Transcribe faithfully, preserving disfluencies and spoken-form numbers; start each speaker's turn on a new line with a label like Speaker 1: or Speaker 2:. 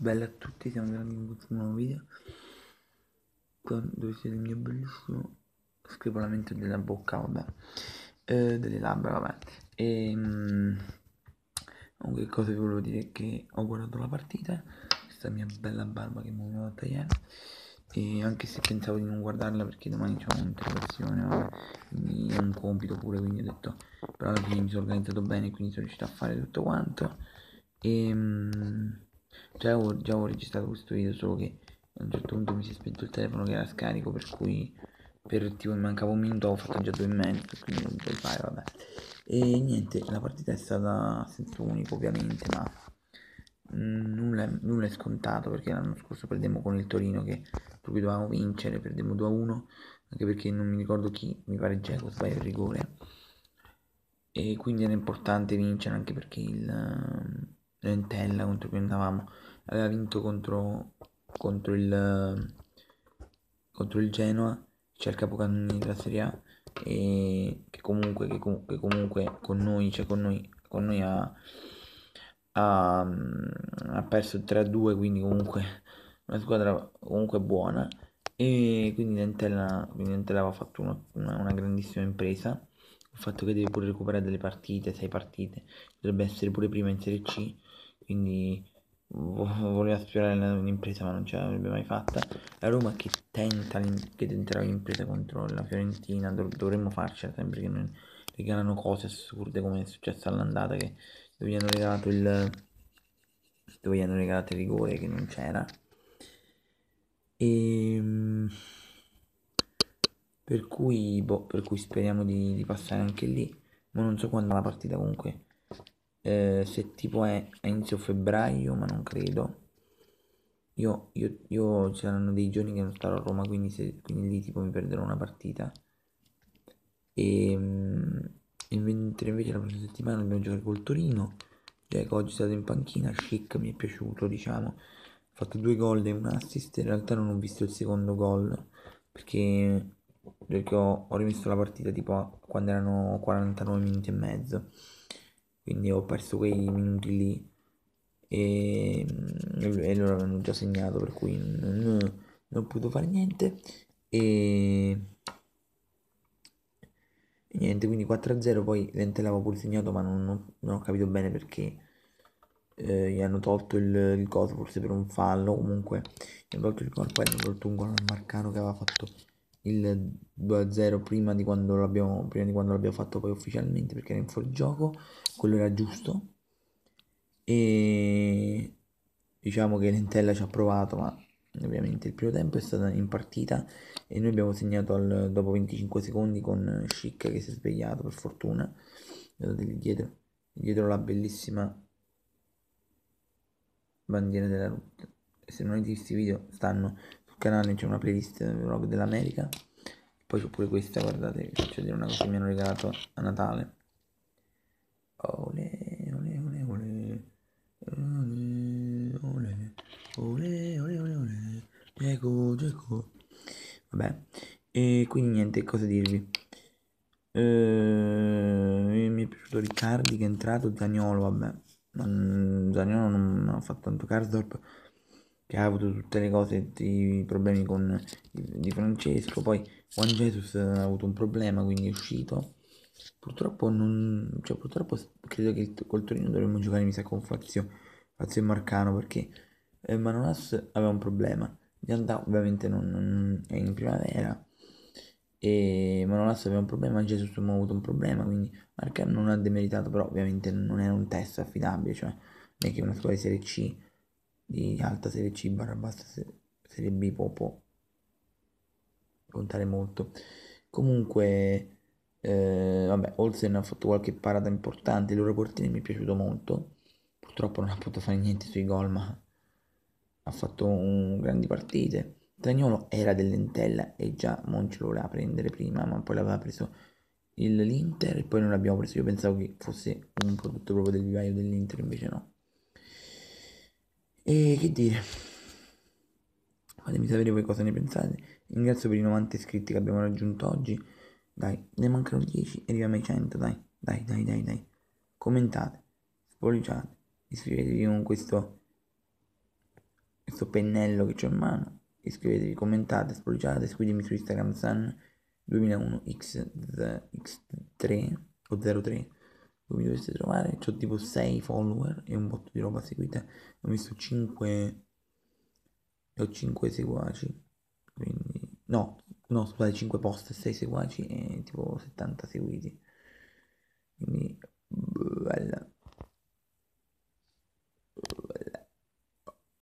Speaker 1: Bella a tutti, siamo tornati in questo nuovo video con, dove siete il mio bellissimo scrivolamento della bocca, vabbè, eh, delle labbra, vabbè. E mm, comunque cosa vi volevo dire è che ho guardato la partita, questa mia bella barba che mi avevo fatta ieri, e anche se pensavo di non guardarla perché domani c'è un'interrogazione, vabbè, quindi è un compito pure, quindi ho detto, però alla fine mi sono organizzato bene, quindi sono riuscito a fare tutto quanto. E mm, già avevo, già avevo registrato questo video, solo che a un certo punto mi si è spento il telefono che era scarico, per cui per tipo mi mancava un minuto, ho fatto già due e mezzo, quindi non puoi fare, vabbè. E niente, la partita è stata a senso unico ovviamente, ma mm, nulla, è- nulla è scontato, perché l'anno scorso perdemmo con il Torino che proprio dovevamo vincere, perdemmo due a uno, anche perché non mi ricordo chi, mi pare Dzeko sbaglia il rigore. E quindi era importante vincere, anche perché il eh, l'Entella contro cui andavamo aveva vinto contro, contro il contro il Genoa, c'è il capocannoniere della Serie A, e che comunque, che com- che comunque con noi, cioè con noi, con noi ha, ha, ha perso tre a due, quindi comunque una squadra comunque buona. E quindi Lentella, quindi Lentella aveva fatto una, una- una grandissima impresa. Il fatto che deve pure recuperare delle partite, sei partite, dovrebbe essere pure prima in Serie C, quindi vo- voleva sfiorare la- l'impresa ma non ce l'avrebbe mai fatta. La Roma che tenta, l'im- che tenterà l'impresa contro la Fiorentina, dov- dovremmo farcela sempre che non regalano cose assurde come è successo all'andata, che dove gli hanno regalato il dove gli hanno regalato il rigore che non c'era. E per cui, boh, per cui speriamo di, di passare anche lì, ma non so quando la partita comunque. Eh, se tipo è a inizio febbraio, ma non credo. Io, io, io ci saranno dei giorni che non starò a Roma, quindi, se, quindi lì tipo mi perderò una partita. E, mm, e mentre invece la prossima settimana dobbiamo giocare col Torino. Cioè, oggi è stato in panchina, Chic mi è piaciuto, diciamo. Ha fatto due gol e un assist. In realtà non ho visto il secondo gol perché, perché ho, ho rimesso la partita tipo a- quando erano quarantanove minuti e mezzo. Quindi ho perso quei minuti lì e, e loro avevano già segnato, per cui non, non ho potuto fare niente. E, e niente, quindi quattro a zero. Poi Lentella aveva pure segnato, ma non, non- non ho capito bene perché eh, gli hanno tolto il, il coso, forse per un fallo. Comunque gli hanno tolto il gol, poi hanno tolto un gol al Marcano che aveva fatto il due a zero prima di quando l'abbiamo prima di quando l'abbiamo fatto poi ufficialmente, perché era in fuorigioco. Quello era giusto. E diciamo che Lentella ci ha provato, ma ovviamente il primo tempo è stato in partita e noi abbiamo segnato al- dopo venticinque secondi con Schick che si è svegliato per fortuna. Guardate lì dietro, dietro la bellissima bandiera della R U T. E se non avete visto i video, stanno sul canale, c'è una playlist vlog dell'America. Poi c'è pure questa, guardate, vi faccio vedere una cosa che mi hanno regalato a Natale. Ole, ole, ole, ole. Ole, ole, ole, ole, ole, ole. Geco, Geco. Vabbè, e quindi niente, cosa dirvi? Eh, mi è piaciuto Riccardi che è entrato, Zaniolo, vabbè. Non, Zaniolo non ha fatto tanto. Karsdorp che ha avuto tutte le cose, tutti i problemi con di Francesco. Poi Juan Jesus ha avuto un problema, quindi è uscito. Purtroppo non, cioè purtroppo credo che il- col Torino dovremmo giocare, mi sa, con Fazio, Fazio e Marcano, perché eh, Manolas aveva un problema. Gianta ovviamente non, non- è in primavera e Manolas aveva un problema, Jesus ha avuto un problema, quindi Marcano non ha demeritato, però ovviamente non era un test affidabile, cioè non è che una squadra di Serie C, di alta Serie C barra bassa se- Serie B può, può contare molto. Comunque, eh, vabbè, Olsen ha fatto qualche parata importante, il loro portiere mi è piaciuto molto. Purtroppo non ha potuto fare niente sui gol, ma ha fatto un, grandi partite. Zaniolo era dell'Entella e già Monci lo voleva prendere prima, ma poi l'aveva preso il- l'Inter e poi non l'abbiamo preso. Io pensavo che fosse un prodotto proprio del vivaio dell'Inter, invece no. E che dire? Fatemi sapere voi cosa ne pensate. Ringrazio per i novanta iscritti che abbiamo raggiunto oggi. Dai, ne mancano dieci e arriviamo ai cento. Dai, dai, dai, dai, dai. Commentate, spolliciate, iscrivetevi con questo questo pennello che ho in mano. Iscrivetevi, commentate, spolliciate, seguitemi su Instagram San duemilauno X tre o zero tre, dove mi dovreste trovare. C'ho tipo sei follower e un botto di roba seguita. Ho visto cinque ho cinque seguaci, quindi no, no, scusate, cinque post e sei seguaci e tipo settanta seguiti. Quindi bella.